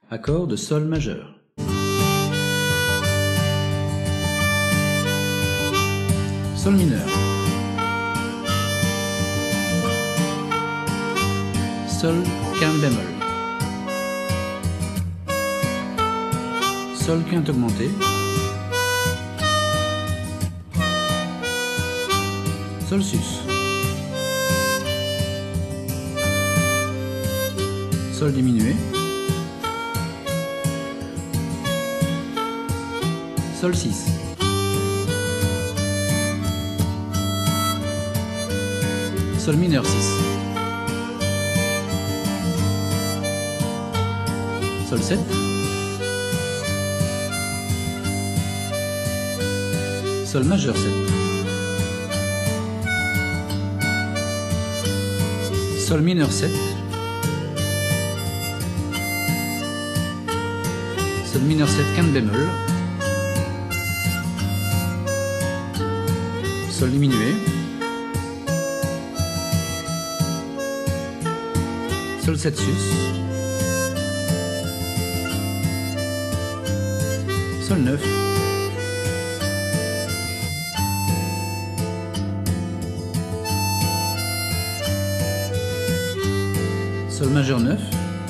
Accord de Sol majeur. Sol mineur. Sol quinte bémol. Sol quinte augmenté. Sol sus. Sol diminué. Sol 6. Sol mineur 6. Sol 7. Sol majeur 7. Sol mineur 7. Sol mineur 7 quinte bémol. Sol diminué. Sol 7 sus. Sol 9. Sol majeur 9.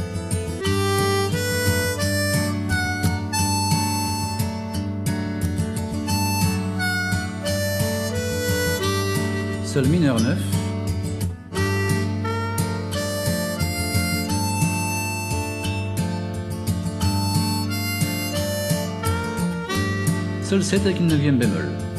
Sol mineur 9. Sol 7 avec une neuvième bémol.